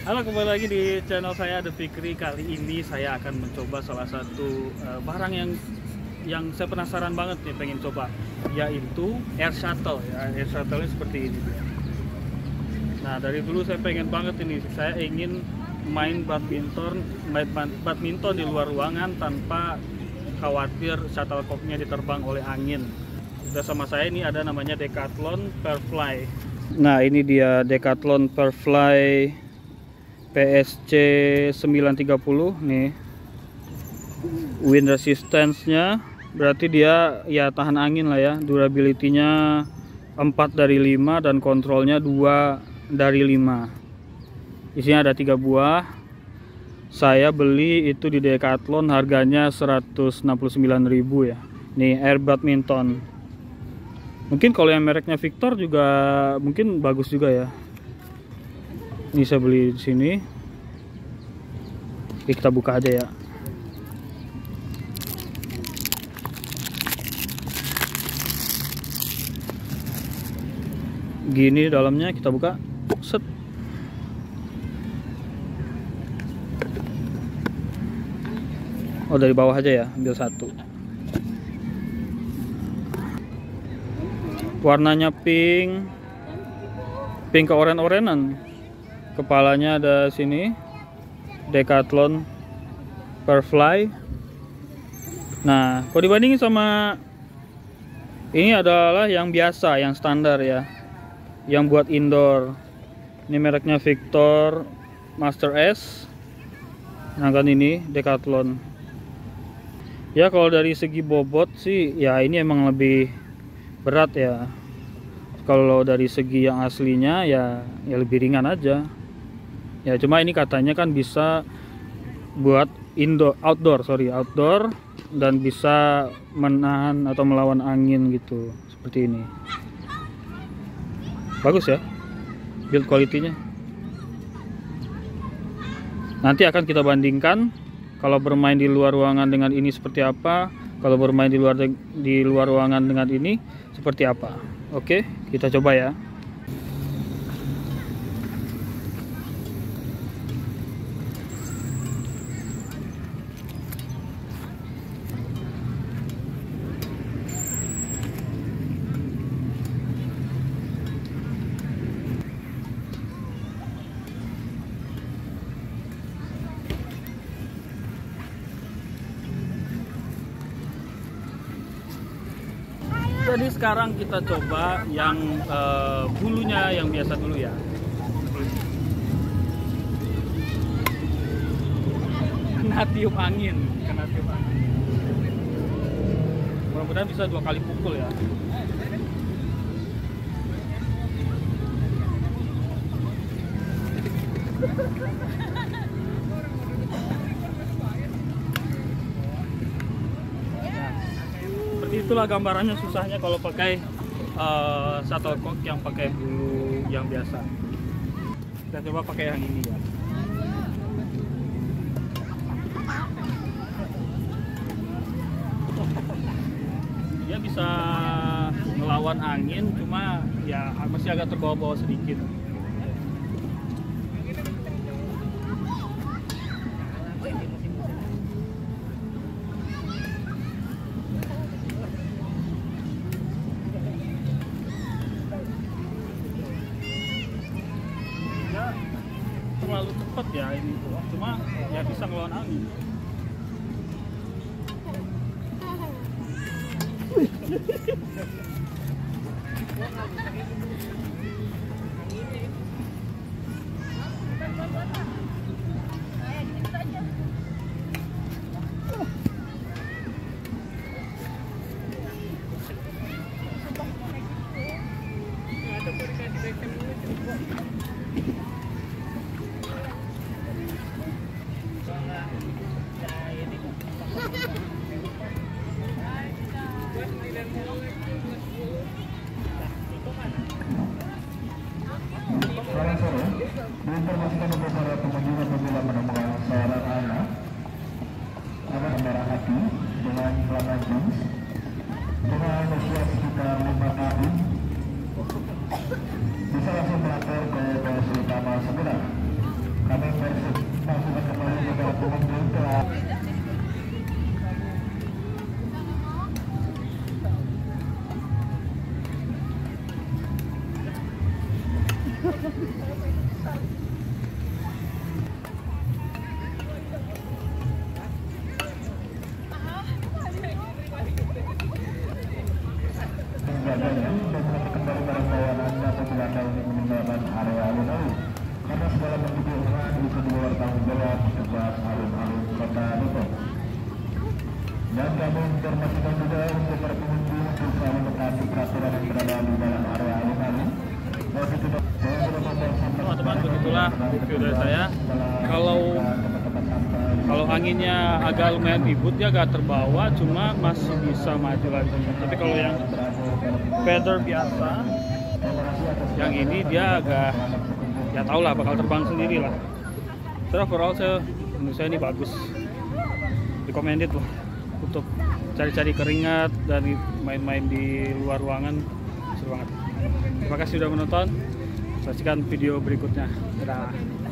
Halo, kembali lagi di channel saya The Fikri. Kali ini saya akan mencoba salah satu barang yang saya penasaran banget nih, pengen coba, yaitu air shuttle ya. Air shuttle ini seperti ini. Nah, dari dulu saya pengen banget ini. Saya ingin main badminton di luar ruangan tanpa khawatir shuttlecocknya diterbang oleh angin. Udah sama saya ini ada namanya Decathlon Perfly. Nah, ini dia Decathlon Perfly PSC 930 nih. Wind resistance-nya berarti dia ya tahan angin lah ya. Durability-nya 4 dari 5 dan kontrolnya 2 dari 5. Isinya ada 3 buah. Saya beli itu di Decathlon, harganya 169.000 ya. Nih, air badminton. Mungkin kalau yang mereknya Victor juga mungkin bagus juga ya. Ini saya beli di sini. Oke, kita buka aja ya. Gini dalamnya, kita buka. Set. Oh, dari bawah aja ya, ambil satu. Warnanya pink ke oren-orenan. Kepalanya ada sini, Decathlon Perfly. Nah, kalau dibandingin sama ini adalah yang biasa, yang standar ya, yang buat indoor. Ini mereknya Victor Master S. Nah kan ini Decathlon. Ya kalau dari segi bobot sih, ya ini emang lebih berat ya. Kalau dari segi yang aslinya ya lebih ringan aja. Ya cuma ini katanya kan bisa buat outdoor dan bisa menahan atau melawan angin gitu, seperti ini. Bagus ya build quality-nya. Nanti akan kita bandingkan kalau bermain di luar ruangan dengan ini seperti apa, kalau bermain di luar ruangan dengan ini seperti apa. Oke, kita coba ya. Jadi sekarang kita coba yang bulunya yang biasa dulu ya. Kena tiup angin. Mudah-mudahan bisa 2 kali pukul ya. Itulah gambarannya susahnya kalau pakai shuttlecock yang pakai bulu yang biasa. Kita coba pakai yang ini ya. Dia bisa melawan angin, cuma ya masih agak terbawa-bawa sedikit. Terlalu cepat ya ini tuh, cuma ya bisa ngelawan angin. Selamat sore. Diinformasikan untuk para pengunjung apabila menemukan seorang anak merah hati dengan celana jeans dengan usia sekitar 5 tahun, bisa langsung melapor ke polisi utama segera. Kami kejuaraan itu di luar tanggung jawab petugas alun-alun Kota Depok. Dan kami informasikan juga untuk para pengunjung untuk selalu mentaati peraturan yang berada di dalam area alun-alun. Teman-teman, begitulah review dari saya. Kalau anginnya agak lumayan ribut, dia agak terbawa, cuma masih bisa maju lagi. Tapi kalau yang feather biasa, yang ini dia agak, ya tau lah, bakal terbang sendiri lah. Secara overall menurut saya ini bagus, recommended lah untuk cari-cari keringat dan main-main di luar ruangan, seru banget. Terima kasih sudah menonton. Saksikan video berikutnya. Dadah.